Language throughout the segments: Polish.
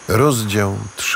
Rozdział 3.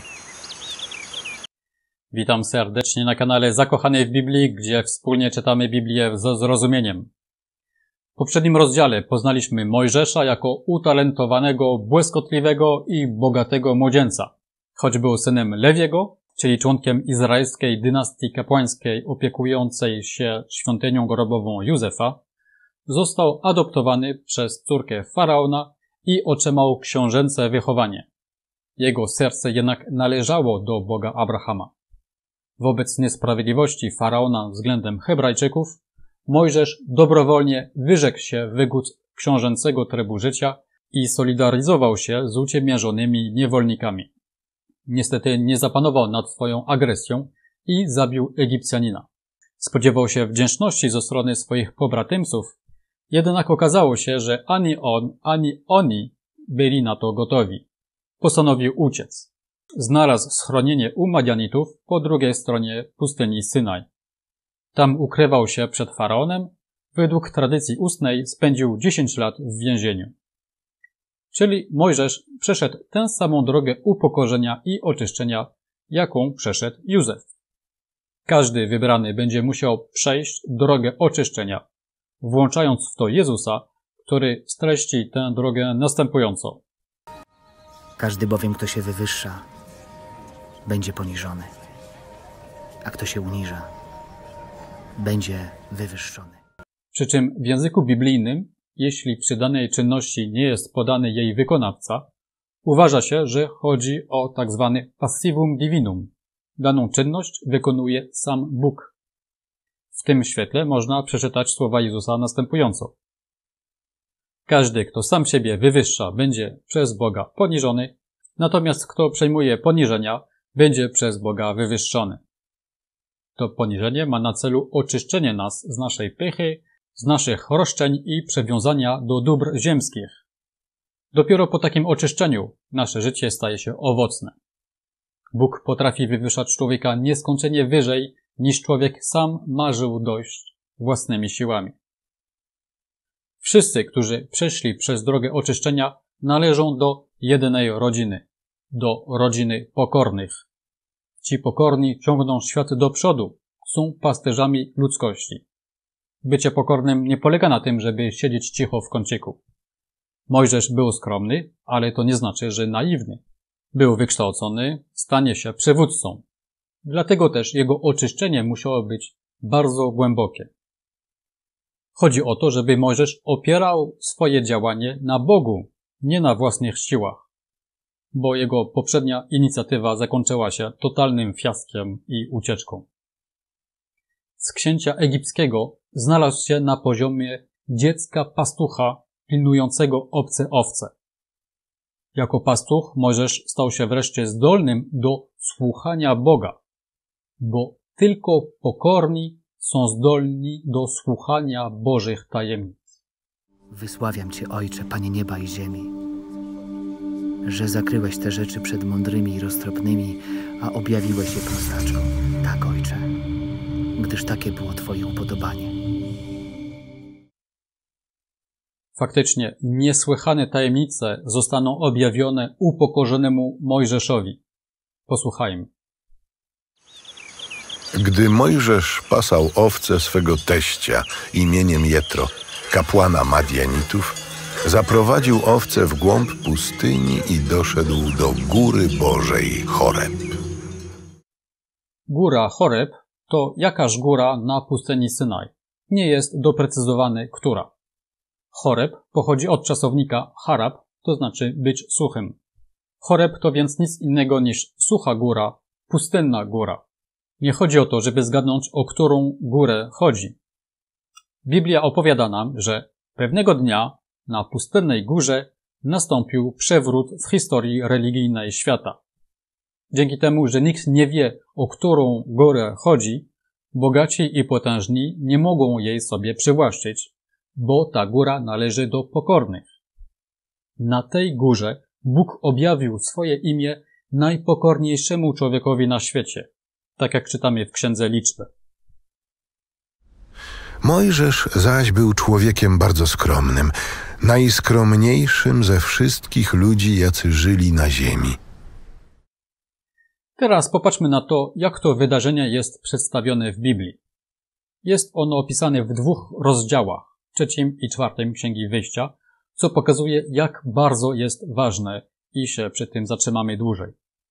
Witam serdecznie na kanale Zakochany w Biblii, gdzie wspólnie czytamy Biblię ze zrozumieniem. W poprzednim rozdziale poznaliśmy Mojżesza jako utalentowanego, błyskotliwego i bogatego młodzieńca. Choć był synem Lewiego, czyli członkiem izraelskiej dynastii kapłańskiej opiekującej się świątynią grobową Józefa, został adoptowany przez córkę faraona i otrzymał książęce wychowanie. Jego serce jednak należało do Boga Abrahama. Wobec niesprawiedliwości faraona względem Hebrajczyków, Mojżesz dobrowolnie wyrzekł się wygód książęcego trybu życia i solidaryzował się z uciemiężonymi niewolnikami. Niestety nie zapanował nad swoją agresją i zabił Egipcjanina. Spodziewał się wdzięczności ze strony swoich pobratymców, jednak okazało się, że ani on, ani oni byli na to gotowi. Postanowił uciec. Znalazł schronienie u Madianitów po drugiej stronie pustyni Synaj. Tam ukrywał się przed faraonem, według tradycji ustnej spędził 10 lat w więzieniu. Czyli Mojżesz przeszedł tę samą drogę upokorzenia i oczyszczenia, jaką przeszedł Józef. Każdy wybrany będzie musiał przejść drogę oczyszczenia, włączając w to Jezusa, który streści tę drogę następująco. Każdy bowiem, kto się wywyższa, będzie poniżony, a kto się uniża, będzie wywyższony. Przy czym w języku biblijnym, jeśli przy danej czynności nie jest podany jej wykonawca, uważa się, że chodzi o tak zwany passivum divinum. Daną czynność wykonuje sam Bóg. W tym świetle można przeczytać słowa Jezusa następująco. Każdy, kto sam siebie wywyższa, będzie przez Boga poniżony, natomiast kto przejmuje poniżenia, będzie przez Boga wywyższony. To poniżenie ma na celu oczyszczenie nas z naszej pychy, z naszych roszczeń i przywiązania do dóbr ziemskich. Dopiero po takim oczyszczeniu nasze życie staje się owocne. Bóg potrafi wywyższać człowieka nieskończenie wyżej, niż człowiek sam marzył dojść własnymi siłami. Wszyscy, którzy przeszli przez drogę oczyszczenia, należą do jednej rodziny, do rodziny pokornych. Ci pokorni ciągną świat do przodu, są pasterzami ludzkości. Bycie pokornym nie polega na tym, żeby siedzieć cicho w kąciku. Mojżesz był skromny, ale to nie znaczy, że naiwny. Był wykształcony, stanie się przywódcą. Dlatego też jego oczyszczenie musiało być bardzo głębokie. Chodzi o to, żeby Mojżesz opierał swoje działanie na Bogu, nie na własnych siłach, bo jego poprzednia inicjatywa zakończyła się totalnym fiaskiem i ucieczką. Z księcia egipskiego znalazł się na poziomie dziecka pastucha pilnującego obce owce. Jako pastuch Mojżesz stał się wreszcie zdolnym do słuchania Boga, bo tylko pokorni są zdolni do słuchania Bożych tajemnic. Wysławiam Cię, Ojcze, Panie nieba i ziemi, że zakryłeś te rzeczy przed mądrymi i roztropnymi, a objawiłeś je prostaczkom. Tak, Ojcze, gdyż takie było Twoje upodobanie. Faktycznie niesłychane tajemnice zostaną objawione upokorzonemu Mojżeszowi. Posłuchajmy. Gdy Mojżesz pasał owce swego teścia imieniem Jetro, kapłana Madianitów, zaprowadził owce w głąb pustyni i doszedł do góry Bożej Choreb. Góra Choreb to jakaż góra na pustyni Synaj. Nie jest doprecyzowane, która. Choreb pochodzi od czasownika harab, to znaczy być suchym. Choreb to więc nic innego niż sucha góra, pustynna góra. Nie chodzi o to, żeby zgadnąć, o którą górę chodzi. Biblia opowiada nam, że pewnego dnia na pustynnej górze nastąpił przewrót w historii religijnej świata. Dzięki temu, że nikt nie wie, o którą górę chodzi, bogaci i potężni nie mogą jej sobie przywłaszczyć, bo ta góra należy do pokornych. Na tej górze Bóg objawił swoje imię najpokorniejszemu człowiekowi na świecie, tak jak czytamy w Księdze Liczby. Mojżesz zaś był człowiekiem bardzo skromnym. najskromniejszym ze wszystkich ludzi, jacy żyli na ziemi. Teraz popatrzmy na to, jak to wydarzenie jest przedstawione w Biblii. Jest ono opisane w 2 rozdziałach, 3 i 4 Księgi Wyjścia, co pokazuje, jak bardzo jest ważne i się przy tym zatrzymamy dłużej.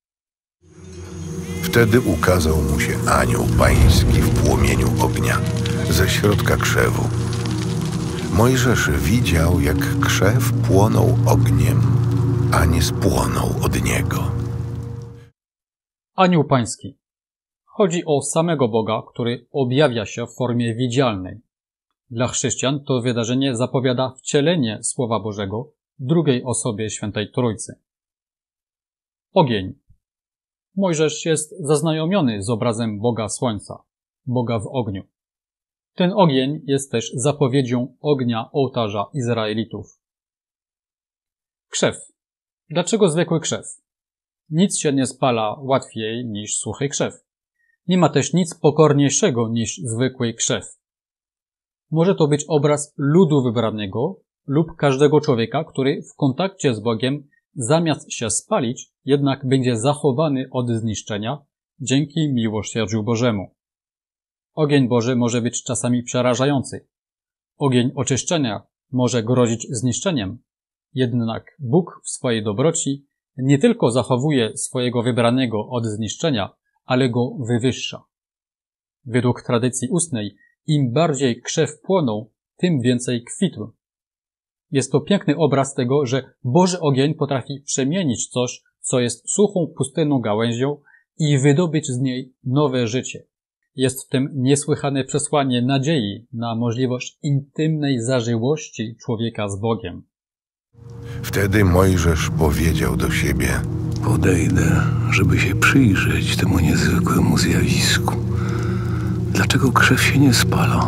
Wtedy ukazał mu się anioł pański w płomieniu ognia, ze środka krzewu. Mojżesz widział, jak krzew płonął ogniem, a nie spłonął od niego. Anioł pański. Chodzi o samego Boga, który objawia się w formie widzialnej. Dla chrześcijan to wydarzenie zapowiada wcielenie Słowa Bożego w drugiej osobie Świętej Trójcy. Ogień. Mojżesz jest zaznajomiony z obrazem Boga Słońca, Boga w ogniu. Ten ogień jest też zapowiedzią ognia ołtarza Izraelitów. Krzew. Dlaczego zwykły krzew? Nic się nie spala łatwiej niż suchy krzew. Nie ma też nic pokorniejszego niż zwykły krzew. Może to być obraz ludu wybranego lub każdego człowieka, który w kontakcie z Bogiem zamiast się spalić, jednak będzie zachowany od zniszczenia dzięki miłosierdziu Bożemu. Ogień Boży może być czasami przerażający. Ogień oczyszczenia może grozić zniszczeniem. Jednak Bóg w swojej dobroci nie tylko zachowuje swojego wybranego od zniszczenia, ale go wywyższa. Według tradycji ustnej, im bardziej krzew płonął, tym więcej kwitł. Jest to piękny obraz tego, że Boży ogień potrafi przemienić coś, co jest suchą, pustynną gałęzią i wydobyć z niej nowe życie. Jest w tym niesłychane przesłanie nadziei na możliwość intymnej zażyłości człowieka z Bogiem. Wtedy Mojżesz powiedział do siebie: podejdę, żeby się przyjrzeć temu niezwykłemu zjawisku. Dlaczego krzew się nie spala?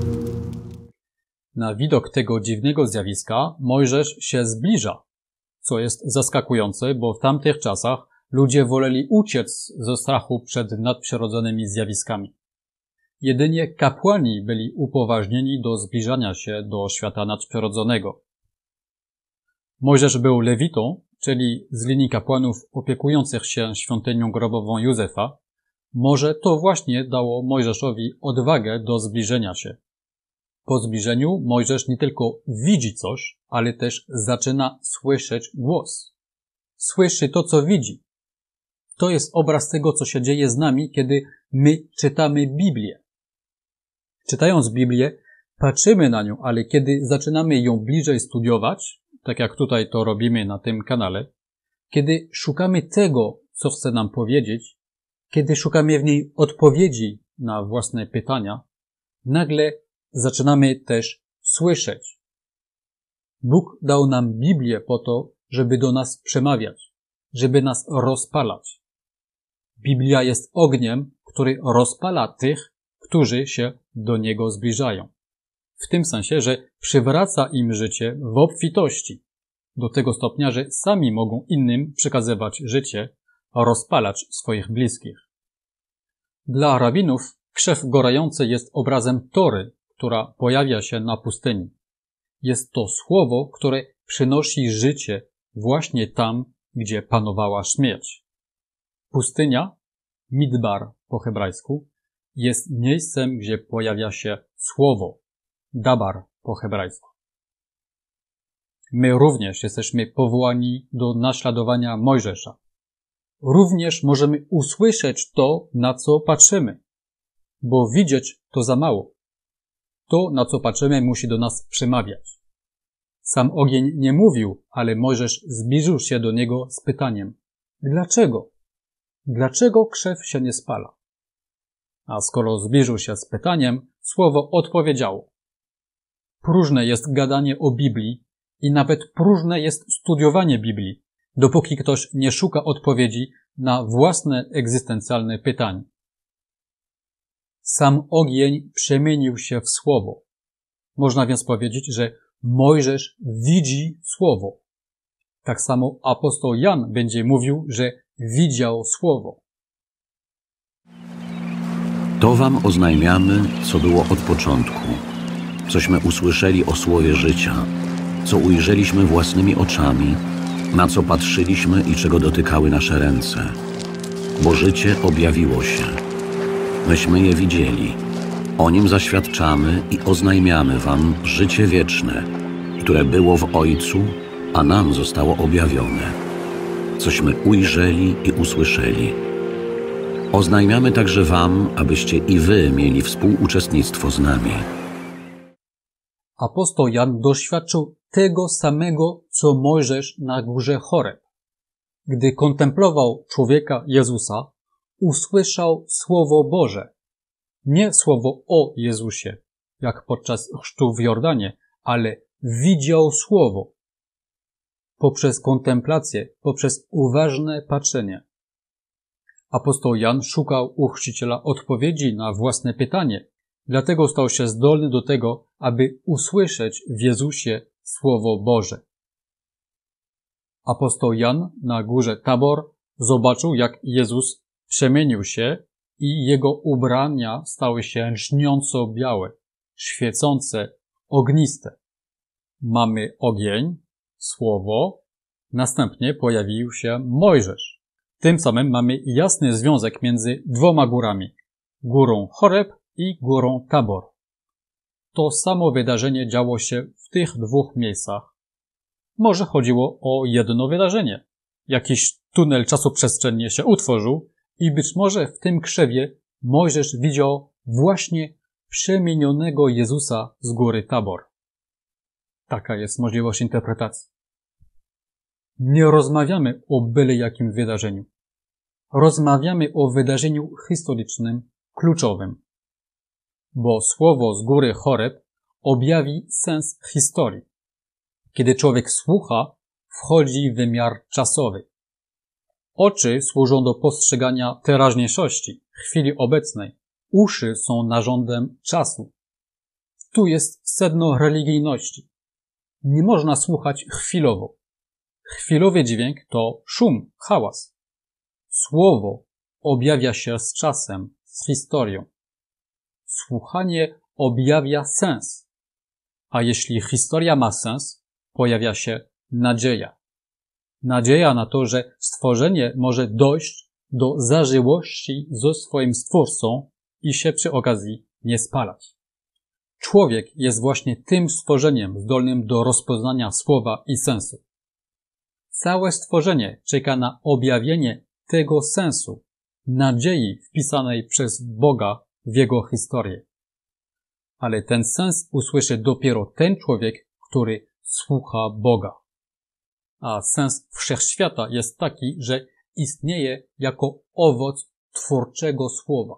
Na widok tego dziwnego zjawiska Mojżesz się zbliża, co jest zaskakujące, bo w tamtych czasach ludzie woleli uciec ze strachu przed nadprzyrodzonymi zjawiskami. Jedynie kapłani byli upoważnieni do zbliżania się do świata nadprzyrodzonego. Mojżesz był lewitą, czyli z linii kapłanów opiekujących się świątynią grobową Józefa. Może to właśnie dało Mojżeszowi odwagę do zbliżenia się. Po zbliżeniu Mojżesz nie tylko widzi coś, ale też zaczyna słyszeć głos. Słyszy to, co widzi. To jest obraz tego, co się dzieje z nami, kiedy my czytamy Biblię. Czytając Biblię, patrzymy na nią, ale kiedy zaczynamy ją bliżej studiować, tak jak tutaj to robimy na tym kanale, kiedy szukamy tego, co chce nam powiedzieć, kiedy szukamy w niej odpowiedzi na własne pytania, nagle zaczynamy też słyszeć. Bóg dał nam Biblię po to, żeby do nas przemawiać, żeby nas rozpalać. Biblia jest ogniem, który rozpala tych, którzy się do Niego zbliżają. W tym sensie, że przywraca im życie w obfitości, do tego stopnia, że sami mogą innym przekazywać życie, rozpalać swoich bliskich. Dla rabinów krzew gorący jest obrazem Tory, która pojawia się na pustyni. Jest to słowo, które przynosi życie właśnie tam, gdzie panowała śmierć. Pustynia, midbar po hebrajsku, jest miejscem, gdzie pojawia się słowo, dabar po hebrajsku. My również jesteśmy powołani do naśladowania Mojżesza. Również możemy usłyszeć to, na co patrzymy, bo widzieć to za mało. To, na co patrzymy, musi do nas przemawiać. Sam ogień nie mówił, ale Mojżesz zbliżył się do niego z pytaniem: dlaczego? Dlaczego krzew się nie spala? A skoro zbliżył się z pytaniem, słowo odpowiedziało. Próżne jest gadanie o Biblii i nawet próżne jest studiowanie Biblii, dopóki ktoś nie szuka odpowiedzi na własne egzystencjalne pytanie. Sam ogień przemienił się w słowo. Można więc powiedzieć, że Mojżesz widzi słowo. Tak samo apostoł Jan będzie mówił, że widział słowo. To wam oznajmiamy, co było od początku, cośmy usłyszeli o słowie życia. co ujrzeliśmy własnymi oczami, na co patrzyliśmy i czego dotykały nasze ręce. Bo życie objawiło się. Myśmy je widzieli. O nim zaświadczamy i oznajmiamy wam życie wieczne, które było w Ojcu, a nam zostało objawione. Cośmy ujrzeli i usłyszeli. Oznajmiamy także wam, abyście i wy mieli współuczestnictwo z nami. Apostoł Jan doświadczył tego samego, co Mojżesz na górze Choreb. Gdy kontemplował człowieka Jezusa, usłyszał Słowo Boże. Nie słowo o Jezusie, jak podczas chrztu w Jordanie, ale widział Słowo. Poprzez kontemplację, poprzez uważne patrzenie. Apostoł Jan szukał u chrzciciela odpowiedzi na własne pytanie, dlatego stał się zdolny do tego, aby usłyszeć w Jezusie Słowo Boże. Apostoł Jan na górze Tabor zobaczył, jak Jezus przemienił się i jego ubrania stały się lśniąco białe, świecące, ogniste. Mamy ogień, Słowo, następnie pojawił się Mojżesz. Tym samym mamy jasny związek między dwoma górami, górą Choreb i górą Tabor. To samo wydarzenie działo się w tych dwóch miejscach. Może chodziło o jedno wydarzenie. Jakiś tunel czasoprzestrzennie się utworzył i być może w tym krzewie Mojżesz widział właśnie przemienionego Jezusa z góry Tabor. Taka jest możliwość interpretacji. Nie rozmawiamy o byle jakim wydarzeniu. Rozmawiamy o wydarzeniu historycznym, kluczowym. Bo słowo z góry Choreb objawi sens historii. Kiedy człowiek słucha, wchodzi w wymiar czasowy. Oczy służą do postrzegania teraźniejszości, chwili obecnej. Uszy są narządem czasu. Tu jest sedno religijności. Nie można słuchać chwilowo. Chwilowy dźwięk to szum, hałas. Słowo objawia się z czasem, z historią. Słuchanie objawia sens. A jeśli historia ma sens, pojawia się nadzieja. Nadzieja na to, że stworzenie może dojść do zażyłości ze swoim Stwórcą i się przy okazji nie spalać. Człowiek jest właśnie tym stworzeniem zdolnym do rozpoznania słowa i sensu. Całe stworzenie czeka na objawienie tego sensu, nadziei wpisanej przez Boga w jego historię. Ale ten sens usłyszy dopiero ten człowiek, który słucha Boga. A sens wszechświata jest taki, że istnieje jako owoc twórczego słowa.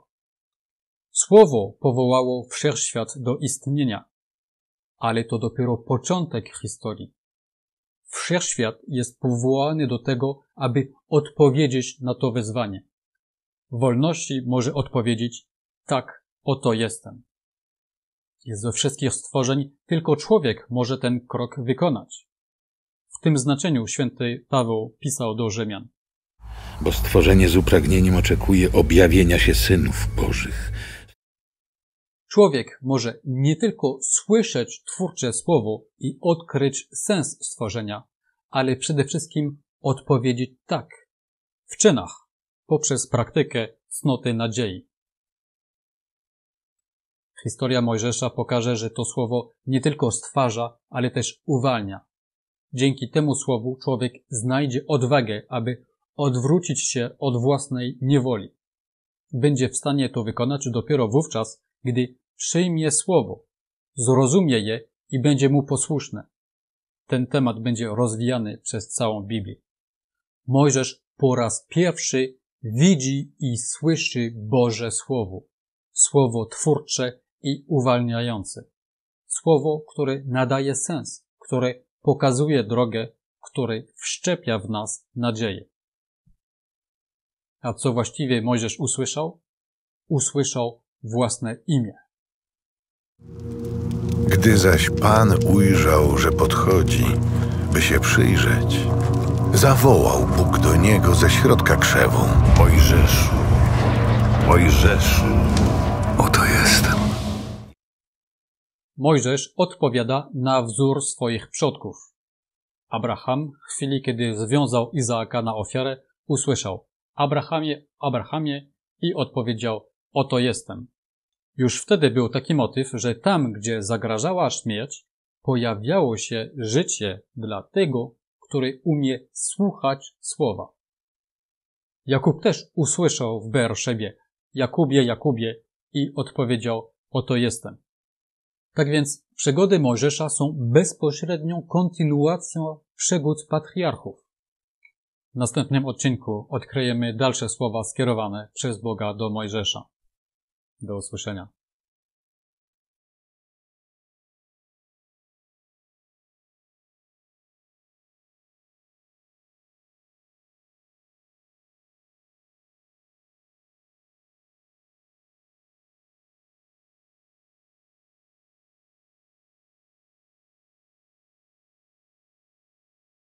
Słowo powołało wszechświat do istnienia, ale to dopiero początek historii. Wszechświat jest powołany do tego, aby odpowiedzieć na to wezwanie. W wolności może odpowiedzieć: tak, oto jestem. Jest ze wszystkich stworzeń tylko człowiek może ten krok wykonać. W tym znaczeniu święty Paweł pisał do Rzymian: bo stworzenie z upragnieniem oczekuje objawienia się synów Bożych. Człowiek może nie tylko słyszeć twórcze słowo i odkryć sens stworzenia, ale przede wszystkim odpowiedzieć tak, w czynach, poprzez praktykę cnoty nadziei. Historia Mojżesza pokaże, że to słowo nie tylko stwarza, ale też uwalnia. Dzięki temu słowu człowiek znajdzie odwagę, aby odwrócić się od własnej niewoli. Będzie w stanie to wykonać dopiero wówczas, gdy przyjmie słowo, zrozumie je i będzie mu posłuszne. Ten temat będzie rozwijany przez całą Biblię. Mojżesz po raz pierwszy widzi i słyszy Boże Słowo. Słowo twórcze i uwalniające. Słowo, które nadaje sens, które pokazuje drogę, które wszczepia w nas nadzieję. A co właściwie Mojżesz usłyszał? Usłyszał własne imię. Gdy zaś Pan ujrzał, że podchodzi, by się przyjrzeć, zawołał Bóg do niego ze środka krzewu: Mojżeszu, Mojżeszu. Oto jestem. Mojżesz odpowiada na wzór swoich przodków. Abraham w chwili, kiedy związał Izaaka na ofiarę, usłyszał: Abrahamie, Abrahamie, i odpowiedział: oto jestem. Już wtedy był taki motyw, że tam, gdzie zagrażała śmierć, pojawiało się życie dla tego, który umie słuchać słowa. Jakub też usłyszał w Beerszebie: Jakubie, Jakubie, i odpowiedział: oto jestem. Tak więc przygody Mojżesza są bezpośrednią kontynuacją przygód patriarchów. W następnym odcinku odkryjemy dalsze słowa skierowane przez Boga do Mojżesza. Do usłyszenia.